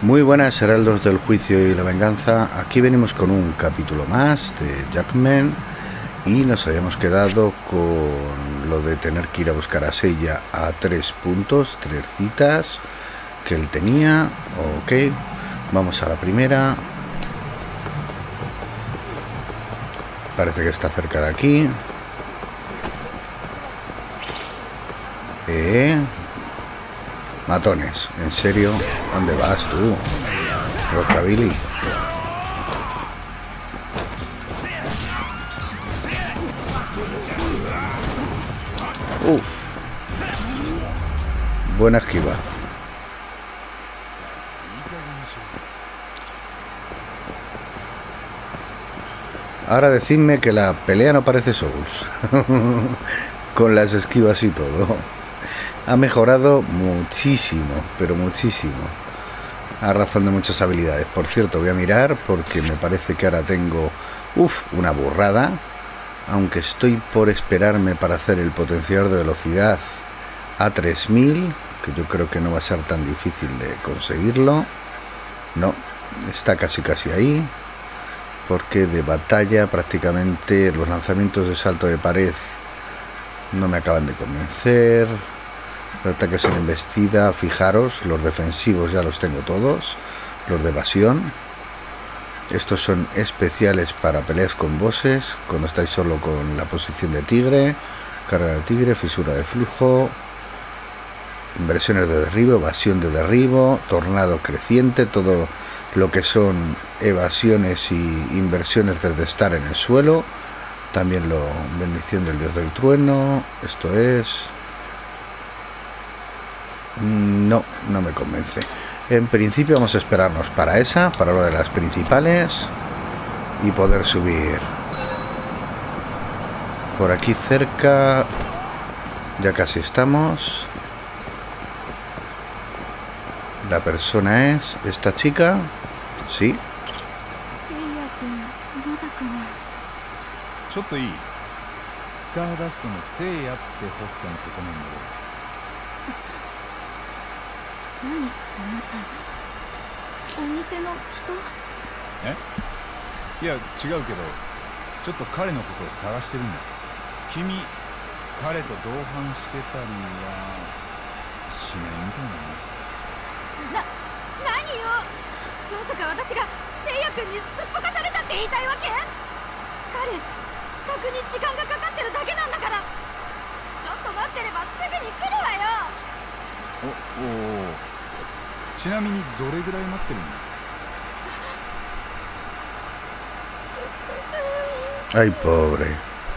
Muy buenas, heraldos del juicio y la venganza. Aquí venimos con un capítulo más de Jackman y nos habíamos quedado con lo de tener que ir a buscar a Seiya a 3 puntos, 3 citas que él tenía. Ok, vamos a la primera. Parece que está cerca de aquí. Matones, ¿en serio? ¿Dónde vas tú? Rockabilly. Uf. Buena esquiva. Ahora decidme que la pelea no parece Souls. Con las esquivas y todo. Ha mejorado muchísimo, pero muchísimo. A razón de muchas habilidades. Por cierto, voy a mirar porque me parece que ahora tengo... una burrada. Aunque estoy por esperarme para hacer el potenciador de velocidad a 3000, que yo creo que no va a ser tan difícil de conseguirlo. No, está casi ahí. Porque de batalla prácticamente los lanzamientos de salto de pared no me acaban de convencer. Ataques en embestida, fijaros, los defensivos ya los tengo todos. Los de evasión. Estos son especiales para peleas con bosses, cuando estáis solo con la posición de tigre. Carga de tigre, fisura de flujo, inversiones de derribo, evasión de derribo, tornado creciente, todo lo que son evasiones y inversiones desde estar en el suelo. También lo bendición del dios del trueno. Esto es... No me convence. En principio vamos a esperarnos para esa, para lo de las principales y poder subir. Por aquí cerca ya casi estamos. La persona es esta chica. Sí. Ay, pobre.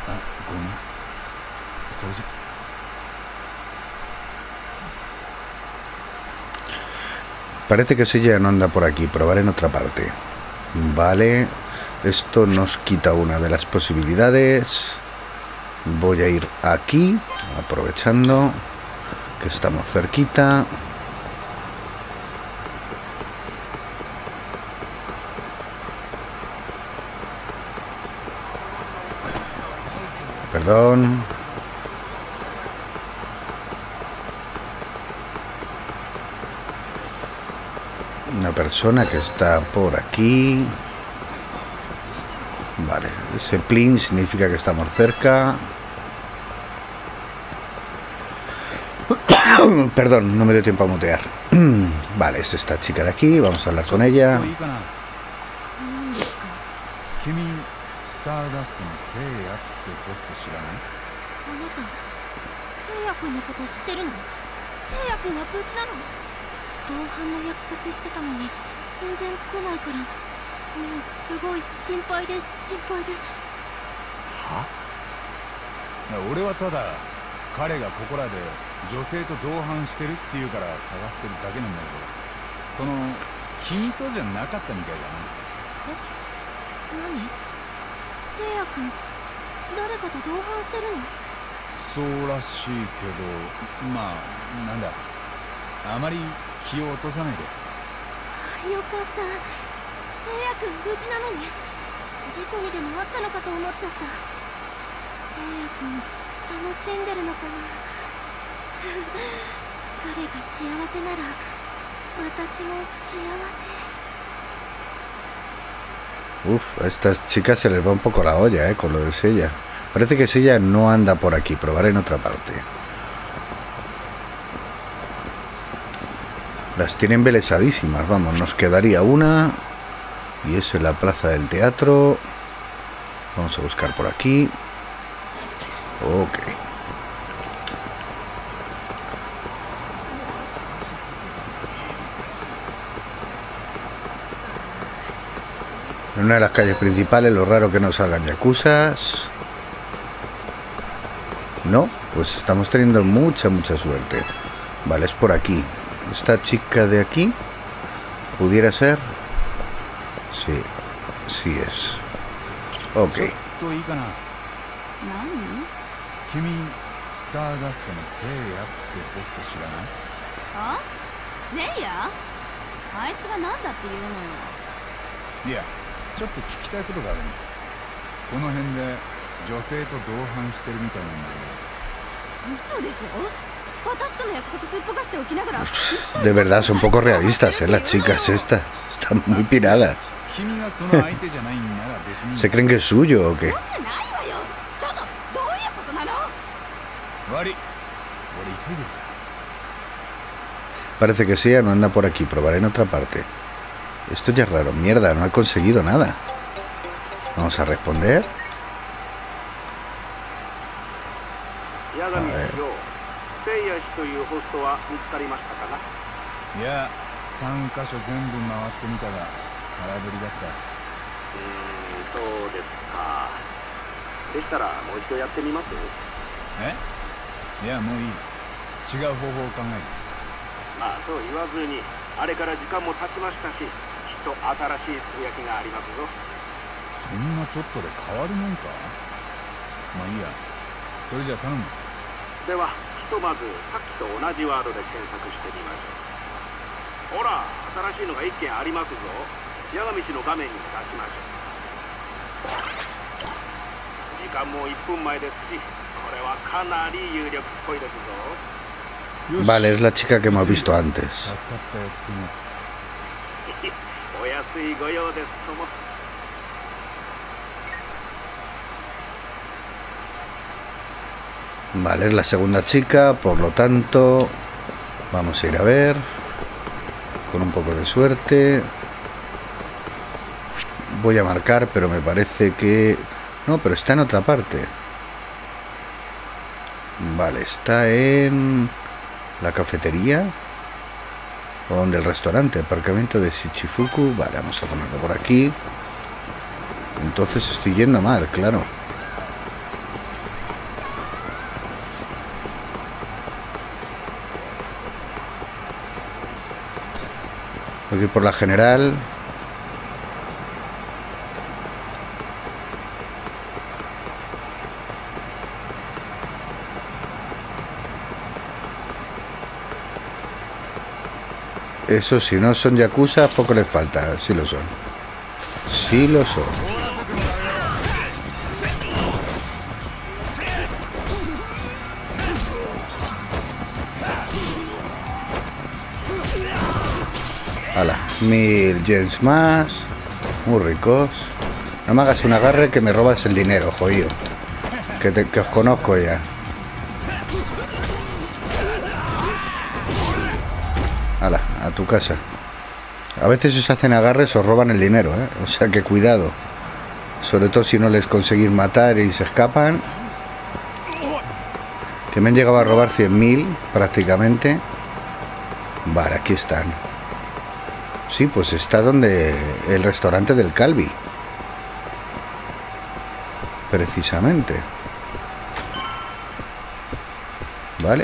Parece que Seiya no anda por aquí. Probar en otra parte. Vale. Esto nos quita una de las posibilidades. Voy a ir aquí, aprovechando que estamos cerquita. Perdón. Una persona que está por aquí. Vale, ese plin significa que estamos cerca. Perdón, no me dio tiempo a mutear. Vale, es esta chica de aquí, vamos a hablar con ella. Uf, a estas chicas se les va un poco la olla, con lo de Seiya. Parece que Seiya no anda por aquí, probaré en otra parte. Las tienen embelesadísimas, vamos, nos quedaría una. Y es en la plaza del teatro. Vamos a buscar por aquí. Ok. En una de las calles principales, lo raro que no salgan yakuzas. No, pues estamos teniendo mucha suerte. Vale, es por aquí. Esta chica de aquí pudiera ser. Sí, sí es. Ok. De verdad, son poco realistas, las chicas estas. Están muy piradas. ¿Se creen que es suyo o qué? Parece que sí, no anda por aquí. Probaré en otra parte. Esto ya es raro. Mierda, no ha conseguido nada. Vamos a responder. A ver. Vale, es la chica que hemos visto antes. Vale, es la segunda chica, por lo tanto vamos a ir a ver. Con un poco de suerte. Voy a marcar, pero me parece que... No, pero está en otra parte. Vale, está en... la cafetería. ¿O donde el restaurante? Aparcamiento de Shichifuku. Vale, vamos a ponerlo por aquí. Entonces estoy yendo mal, claro. Voy a ir por la general. Eso, si no son yakuza, poco les falta. Sí lo son. Sí lo son. Hala, 1000 yens más. Muy ricos. No me hagas un agarre que me robas el dinero, jodido. Que os conozco ya. Hala, a tu casa. A veces os hacen agarres, os roban el dinero, ¿eh? O sea que cuidado. Sobre todo si no les conseguís matar y se escapan. Que me han llegado a robar 100.000 prácticamente. Vale, aquí están. Sí, pues está donde el restaurante del Calvi. Precisamente. Vale.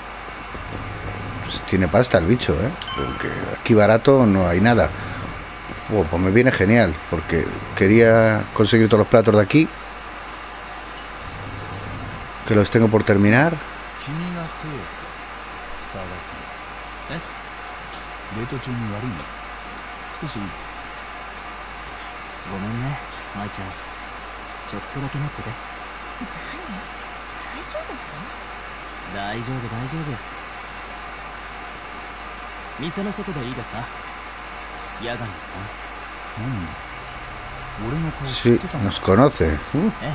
Pues tiene pasta el bicho, ¿eh? Porque aquí barato no hay nada. Pues me viene genial, porque quería conseguir todos los platos de aquí. Que los tengo por terminar. 店の外でいいですか、八神さん。 俺の顔知っ Sí, てたの？ nos conoce. え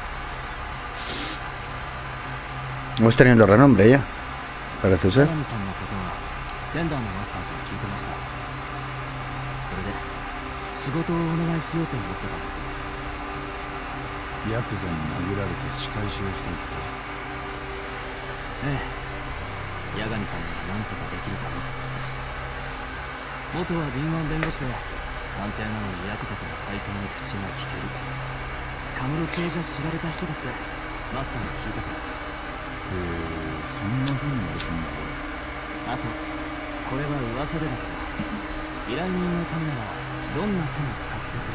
Hemos teniendo renombre ya, parece え、 ser. 八神さんのことはテンダーのマスターから聞いてました。それで仕事をお願いしようと思ってたんです。 ヤクザに殴られて仕返しをしたいって。 ええ、八神さんなら何とかできるかもって。元は敏腕弁護士で探偵なのにヤクザとの対等に口が利ける。カムロ町じゃ知られた人だってマスターに聞いたから。 そんな風に言われてんだあとこれは噂でだけど、依頼人のためならどんな手も使ってくれるって。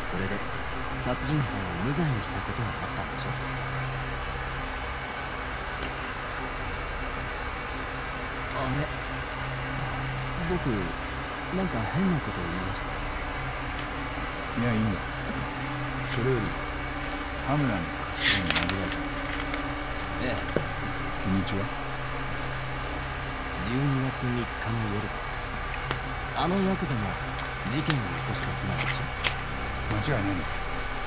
それで殺人犯を無罪にしたことはあったんでしょ。あれ、僕なんか変なことを言いました。 俺。いや、いいんだ。それより羽村の頭に殴られた。 ええ、 日にちは 12月3日の夜です。あのヤクザが事件を起こした日なんでしょ。 間違いないのか？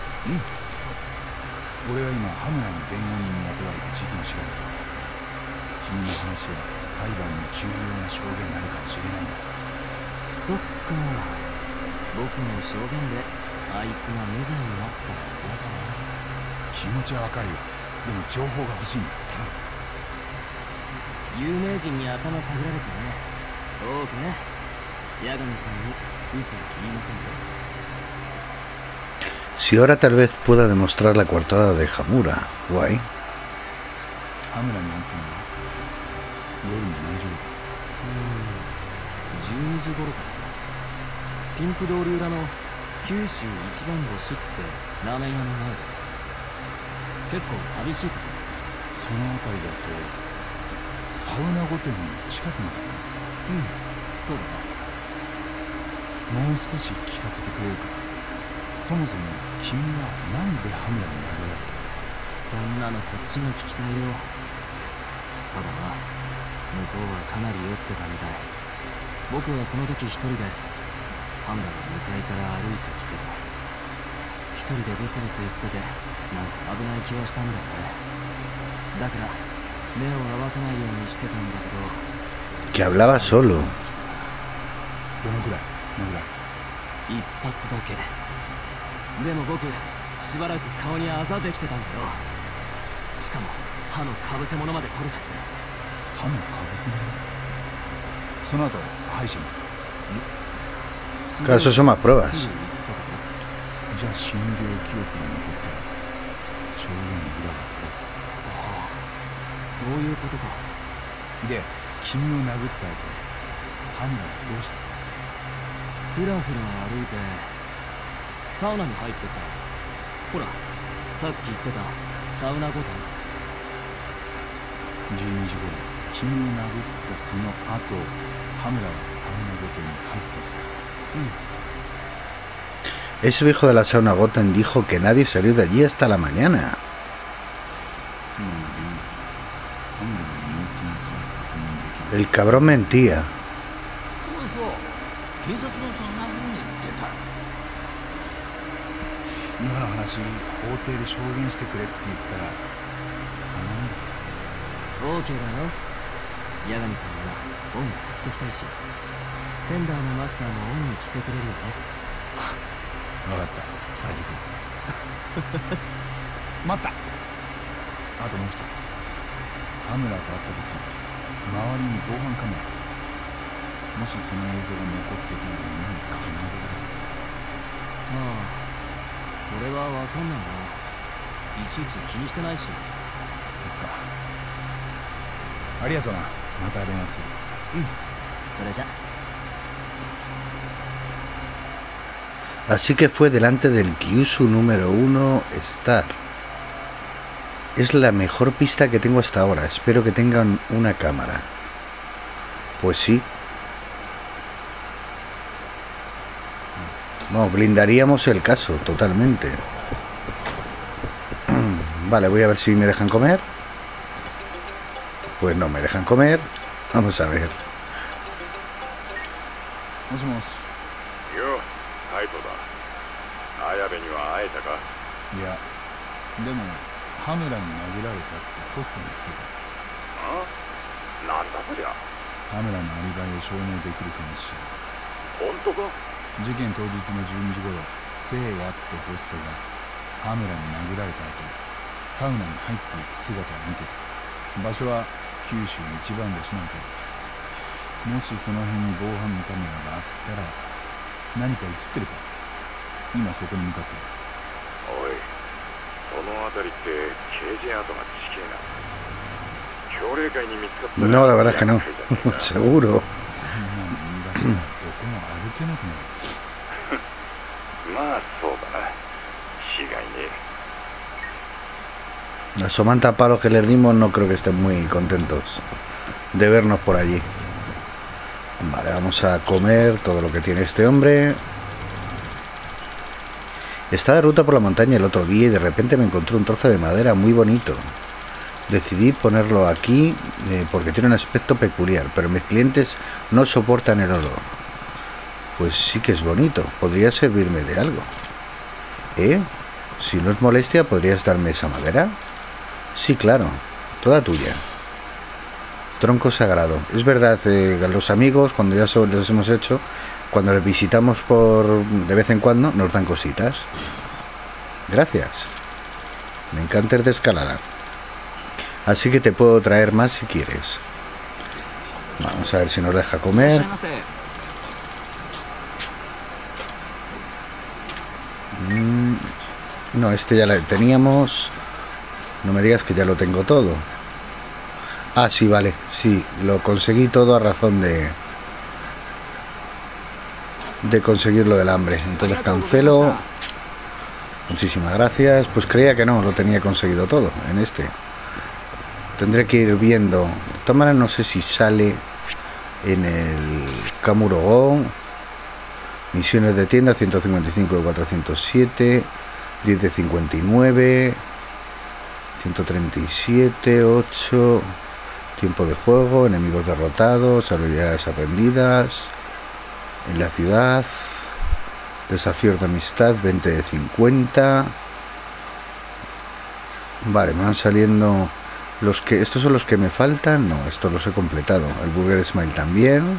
俺は今羽村の弁護人に雇われて事件を調べてる。君の話は裁判に重要な証言になるかもしれないんだ。 そっか、僕の証言であいつが無罪になったら嫌だな。 気持ちはわかるよ。でも情報が欲しいんだ。頼む。 有名人に頭下げられちゃね。オーケー、八神さんに嘘は言いませんよ。 Si ahora tal vez pueda demostrar la coartada de Hamura. Guay. 羽村に会ったのは夜の何時頃？ 12時頃かな。ピンク通り裏の九州一番星ってラーメン屋の前で。結構寂しいとこ。 その辺りだとサウナ御殿の近くなのかそうだな。もう少し聞かせてくれるか？そもそも君はなんで羽村に殴られた？ そんなのこっちが聞きたいよ。ただな、向こうはかなり酔ってたみたい。僕はその時一人で羽村が向かいから歩いてきてた。一人でブツブツ言ってて、なんか危ない気はしたんだよね。だから目を合わせないようにしてたんだけど。 Que hablaba solo. 来てさ、 どのくらい殴られ一発だけ。でも僕しばらく顔にあざできてたんだよ。しかも歯のかぶせ物まで取れちゃって。 た？歯のかぶせ物？その後歯医者に？ Claro, eso son más pruebas. すぐ言ったけど。 じゃあ診療記録が残ってる。証言の裏が取れる。 ああ、そういうことか。 で、君を殴った後羽村はどうした？ ふらふら歩いてサウナに入ってった。ほら、さっき言ってたサウナ御殿。 12時頃君を殴ったその後羽村はサウナ御殿に入っていった。 Ese viejo de la sauna Goten dijo que nadie salió de allí hasta la mañana. つまり羽村の入店さえ確認できない。 El cabrón mentía. そうそう、警察もそんな風に言ってた。 今の話法廷で証言してくれって言ったらオーケーだよ。八神さんならオンに行ってきたいし、テンダーのマスターもオンに来てくれるよね。 分かった、伝えてくる。待った。あともう一つ。羽村と会った時周りに防犯カメラ、もしその映像が残ってたら見にかなう。 さあ、それはわかんないな。いちいち気にしてないし。 そっか、ありがとな。また連絡する。 それじゃ。 Así que fue delante del Kyushu número 1 Star. Es la mejor pista que tengo hasta ahora. Espero que tengan una cámara. Pues sí. No, blindaríamos el caso totalmente. Vale, voy a ver si me dejan comer. Pues no me dejan comer. Vamos a ver. もしもし。 よ、カイトだ。綾部には会えたか？ いや、でもハムラに殴られたってホストにつけた。 あ？なんだそりゃ。 ハムラのアリバイを証明できるかもしれない。 本当か？ 事件当日の12時頃、聖夜ってホストがハムラに殴られた後、サウナに入っていく姿を見てた。場所は九州一番星なんだけど、もしその辺に防犯のカメラがあったら何か映ってるか。今そこに向かってる。 おい、その辺りって刑事跡が近いな。協霊会に見つかったら No, la verdad es que no. Seguro. そんなの言い出したらどこも歩けなくなる。 まあそうだな。違いねえ。 Los somanta palos que les dimos no creo que estén muy contentos de vernos por allí. Vale, vamos a comer todo lo que tiene este hombre. Estaba de ruta por la montaña el otro día y de repente me encontré un trozo de madera muy bonito. Decidí ponerlo aquí porque tiene un aspecto peculiar, pero mis clientes no soportan el olor. Pues sí que es bonito, podría servirme de algo. Si no es molestia, ¿podrías darme esa madera? Sí, claro, toda tuya. Tronco sagrado. Es verdad, los amigos, cuando ya los hemos hecho, cuando les visitamos de vez en cuando, nos dan cositas. Gracias. Me encanta ir de escalada. Así que te puedo traer más si quieres. Vamos a ver si nos deja comer. No, este ya lo teníamos. No me digas que ya lo tengo todo. Ah, sí, vale. Sí, lo conseguí todo a razón de conseguir lo del hambre. Entonces cancelo. Muchísimas gracias. Pues creía que no, lo tenía conseguido todo en este. Tendré que ir viendo. De todas maneras no sé si sale en el Kamurogo. Misiones de tienda, 155 de 407, 10 de 59, 137, 8, tiempo de juego, enemigos derrotados, habilidades aprendidas, en la ciudad, desafíos de amistad, 20 de 50. Vale, me van saliendo los que... ¿Estos son los que me faltan? No, estos los he completado. El Burger Smile también.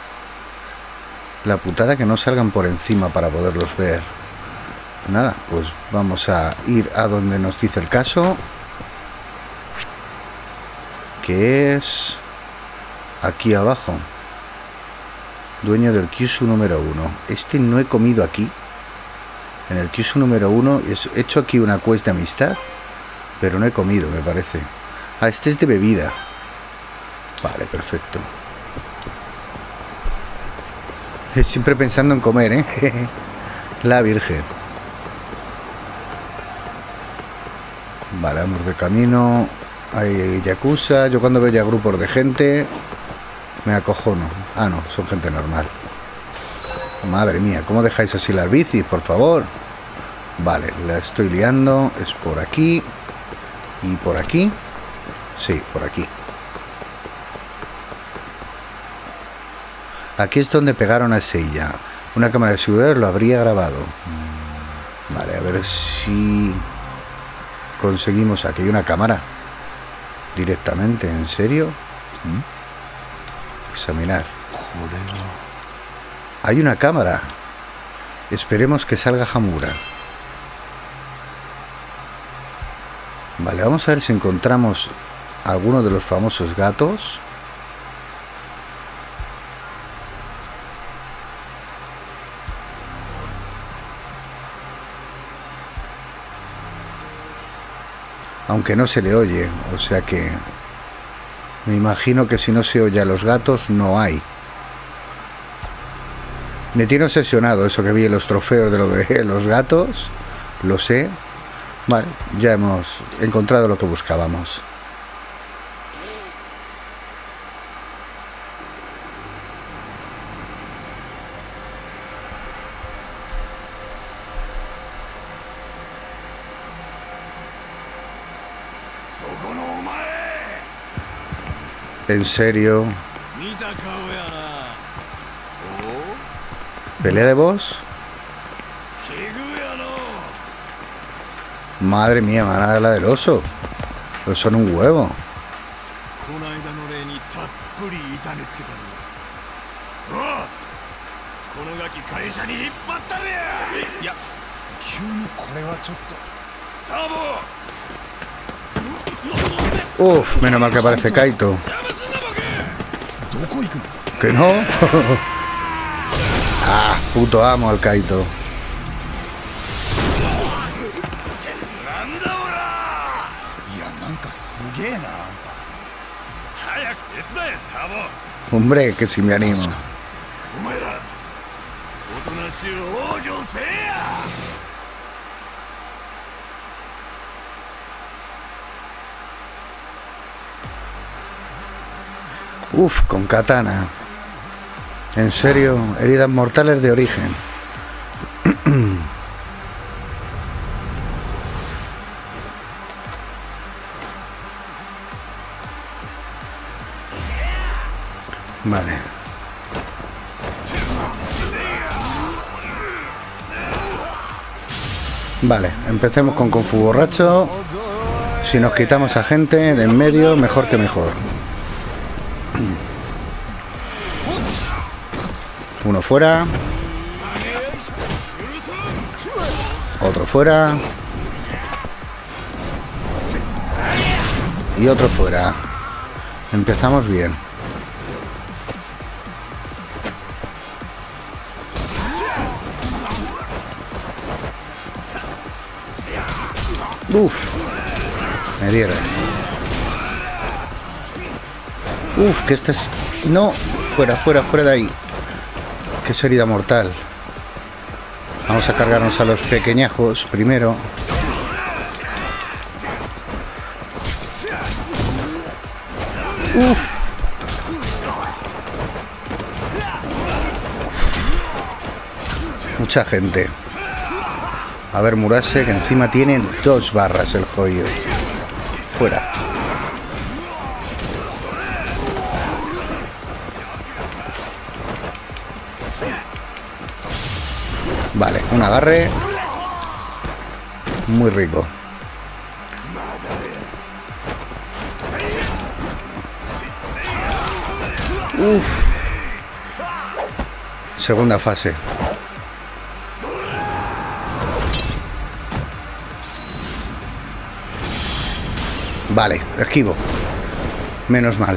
La putada que no salgan por encima para poderlos ver. Nada, pues vamos a ir a donde nos dice el caso, que es aquí abajo. Dueño del Kyushu número 1. Este no he comido aquí. En el Kyushu número 1 he hecho aquí una quest de amistad, pero no he comido, me parece. Ah, este es de bebida. Vale, perfecto. Siempre pensando en comer, ¿eh? La Virgen. Vale, vamos de camino. Hay yakuza. Yo cuando veo ya grupos de gente me acojono. Ah, no, son gente normal. Madre mía, ¿cómo dejáis así las bicis, por favor? Vale, la estoy liando. Es por aquí. ¿Y por aquí? Sí, por aquí. Aquí es donde pegaron a Seiya. Una cámara de seguridad lo habría grabado. Vale, a ver si conseguimos aquí una cámara directamente. ¿En serio? Examinar. Hay una cámara. Esperemos que salga Hamura. Vale, vamos a ver si encontramos alguno de los famosos gatos. Aunque no se le oye, o sea que me imagino que si no se oye a los gatos no hay. Me tiene obsesionado eso que vi en los trofeos de lo de los gatos. Lo sé. Vale, ya hemos encontrado lo que buscábamos. ¿En serio? ¿Pelea de boss? Madre mía, me van a dar la del oso. Pues son un huevo. Uf, menos mal que aparece Kaito. ¿Que no? Ah, puto amo al Kaito. Hombre, que si me animo. Uf, con katana. En serio, heridas mortales de origen. Vale. Vale, empecemos con Kung Fu borracho. Si nos quitamos a gente de en medio, mejor que mejor. Uno fuera. Otro fuera. Y otro fuera. Empezamos bien. Uf, me dieron. Uf, que este es... No, fuera, fuera, fuera de ahí. Que es herida mortal. Vamos a cargarnos a los pequeñajos primero. Uf. Mucha gente. A ver, Murase, que encima tiene 2 barras el jodido. Fuera. Vale, un agarre. Muy rico. Uf. Segunda fase. Vale, esquivo. Menos mal.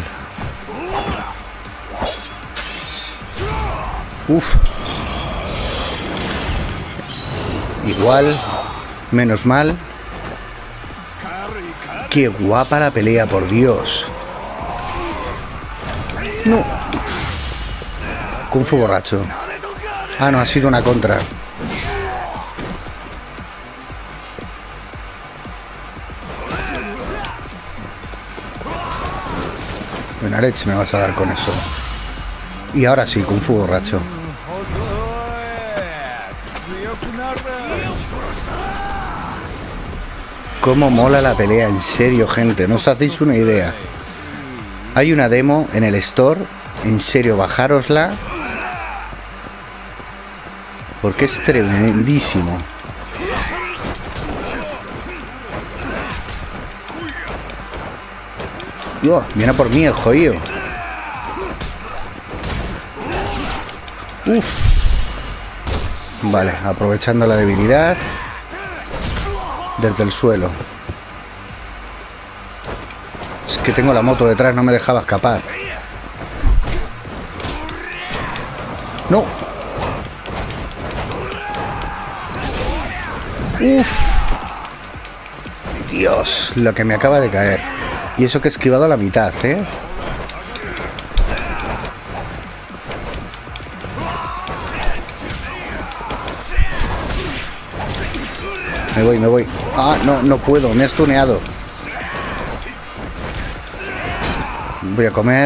Uf. Igual. Menos mal. Qué guapa la pelea, por Dios. No. Kung Fu borracho. Ah, no, ha sido una contra. Buena leche me vas a dar con eso. Y ahora sí, Kung Fu borracho. Cómo mola la pelea, en serio, gente. No os hacéis una idea. Hay una demo en el store. En serio, bajárosla. Porque es tremendísimo. Dios, viene por mí el jodido. Uf. Vale, aprovechando la debilidad. Desde el suelo. Es que tengo la moto detrás, no me dejaba escapar. No. Uf. Dios, lo que me acaba de caer. Y eso que he esquivado a la mitad, ¿eh? Me voy. Ah, no, no puedo, me he stuneado. Voy a comer.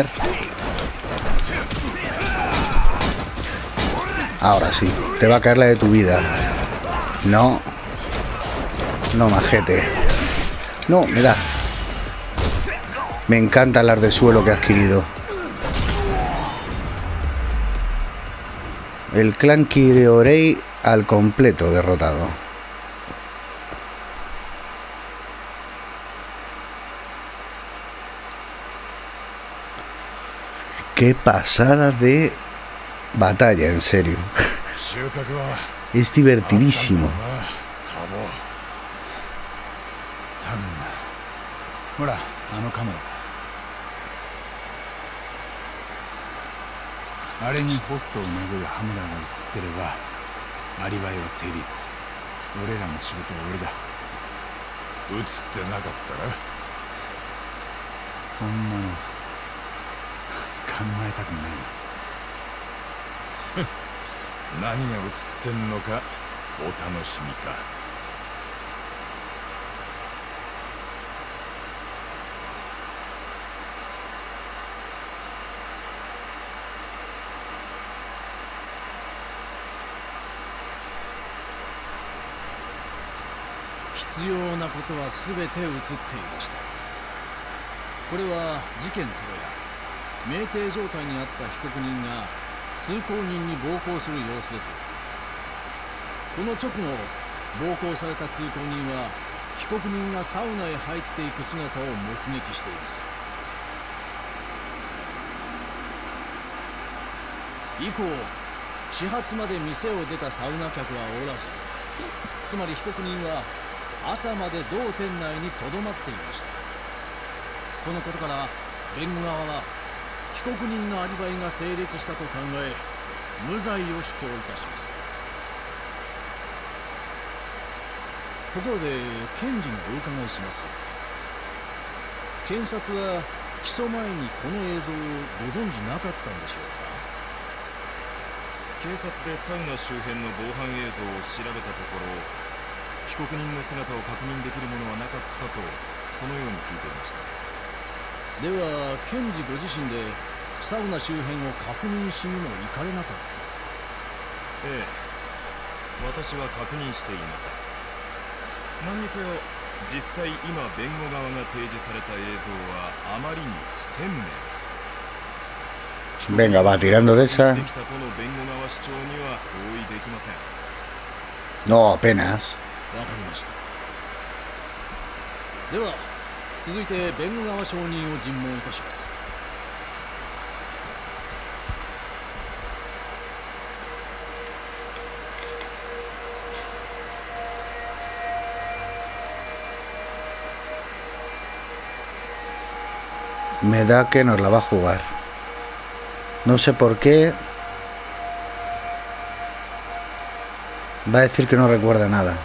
Ahora sí, te va a caer la de tu vida. No. No, majete. No, me da. Me encanta el ar de suelo que he adquirido. El clan Kireorei al completo derrotado. Qué pasada de batalla, en serio. Es divertidísimo. 多分な。ほら、あのカメラ。あれにホストを殴るハムラが映ってればアリバイは成立。俺らの仕事は終わりだ。 映ってなかったらそんなの考えたくもないな。 何が映ってんのかお楽しみか。 必要なことは全て映っていました。これは事件当夜、酩酊状態にあった被告人が通行人に暴行する様子です。この直後、暴行された通行人は被告人がサウナへ入っていく姿を目撃しています。以降、始発まで店を出たサウナ客はおらず、つまり被告人は朝まで同店内にとどまっていました。このことから弁護側は被告人のアリバイが成立したと考え、無罪を主張いたします。ところで検事にお伺いします。検察は起訴前にこの映像をご存じなかったんでしょうか。 警察でサウナ周辺の防犯映像を調べたところ、被告人の姿を確認できるものはなかったと、そのように聞いていました。 では検事ご自身でサウナ周辺を確認しにも行かれなかった。 ええ、私は確認していません。何にせよ実際今弁護側が提示された映像はあまりに不鮮明です。 Venga, va tirando de esa. No, apenas. わかりました。では続いて弁護側証人を尋問いたします。 Me da que nos la va a jugar. No sé por qué. Va a decir que no recuerda nada.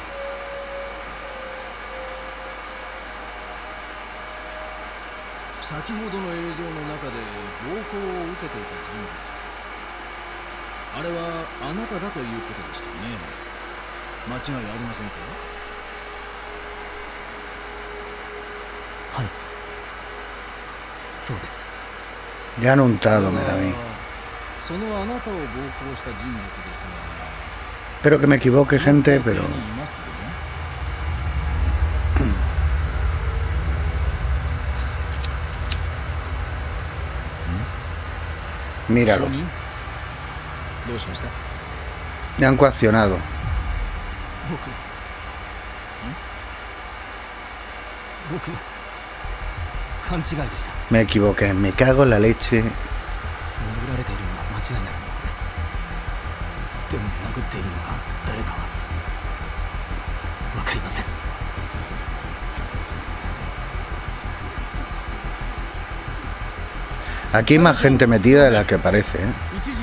Ya han untado, me da a mí. Espero que me equivoque, gente, pero... Míralo. Me han coaccionado. Me equivoqué, me cago en la leche. Aquí hay más gente metida de la que parece, ¿eh?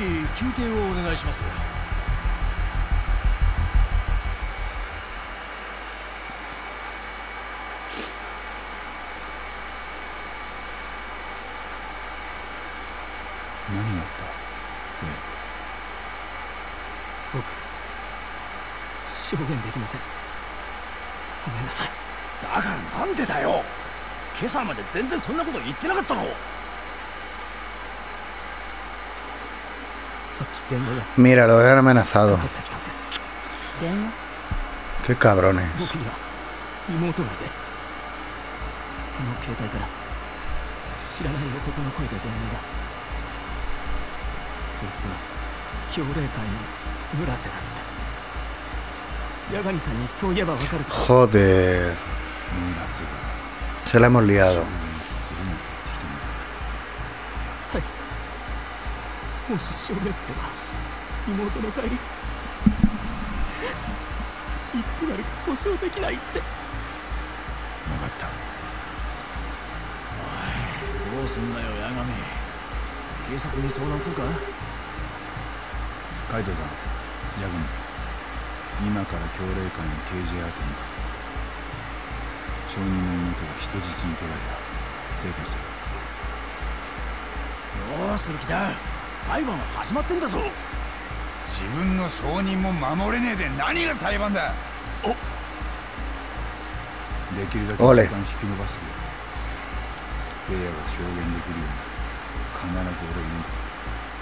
Mira, lo han amenazado. Qué cabrones. 教霊会の村瀬だって。八神さんにそういえばわかると。 Joder. 村瀬が Se la hemos liado. 証言するのと言ってきたんだ。 はい。もし証言すれば妹の帰りいつになるか保証できないって。 分かった。 おい、どうすんだよ八神。警察に相談するか。 カイトさん、ヤグミ、今から教霊会の KJ 宛てに行く。証人の妹が人質に取られた。抵抗してる。 どうする気だ。裁判は始まってんだぞ。 自分の証人も守れねえで何が裁判だ。できるだけ時間引き延ばしてくれ。聖夜が証言できるように必ず俺が認定する。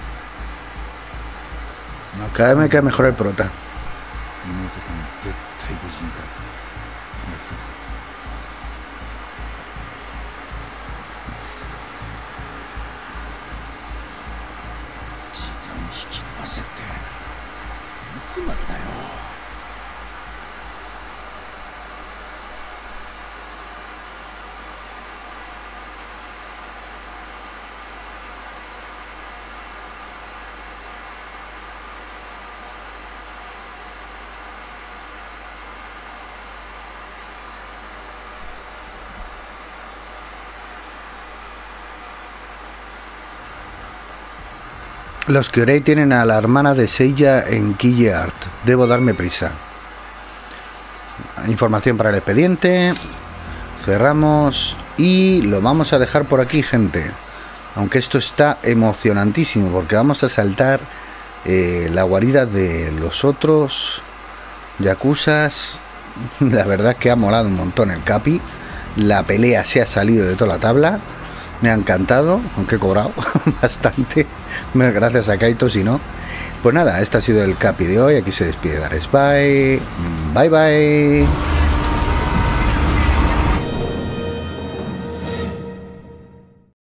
Cada vez me cae mejor el prota. 妹さん絶対無事に返す。約束する。 時間引き延ばせっていつまでだよ。 Los Kyorei tienen a la hermana de Seiya en Kille Art. Debo darme prisa. Información para el expediente. Cerramos. Y lo vamos a dejar por aquí, gente. Aunque esto está emocionantísimo, porque vamos a saltar la guarida de los otros yakuzas. La verdad es que ha molado un montón el Capi. La pelea se ha salido de toda la tabla. Me ha encantado, aunque he cobrado bastante. Gracias a Kaito, si no. Pues nada, este ha sido el Capi de hoy. Aquí se despide Dares. Bye. Bye bye.